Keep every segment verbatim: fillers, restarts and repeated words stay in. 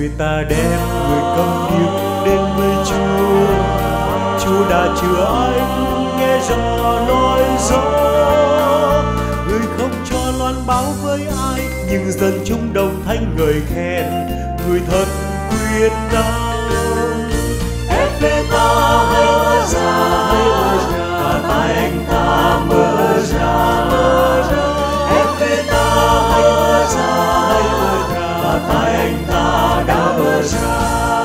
Người ta đem người cầm điếc đến với Chúa. Chúa đã chữa anh nghe rõ nói rõ. Người không cho loan báo với ai, nhưng dân chúng đồng thanh ngợi khen. Người thật quyết tâm. Eppheta hãy mở ra, hãy mở ra, và tai anh ta mở ra, mở ra. Eppheta hãy mở ra, hãy mở ra, và tai anh ta đã mở ra.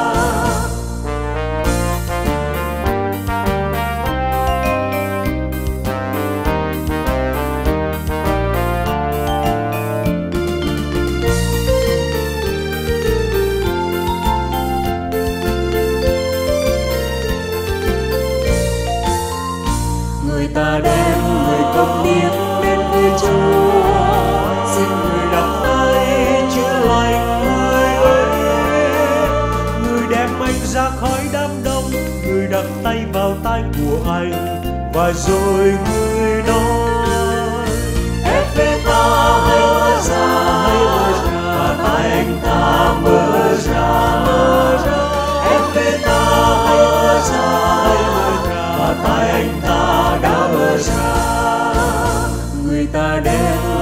Người ta đem người cầm điếc đến với Chúa. Xin người đặt tay chữa lành người ấy. Người đem anh ra khỏi đám đông. Người đặt tay vào tai của anh, và rồi người nói: Eppheta hãy mở ra, hãy mở ra, và tai anh ta mở ra, mở ra. Eppheta hãy mở ra, hãy mở ra, và tai anh ta đã mở ra. Người ta đem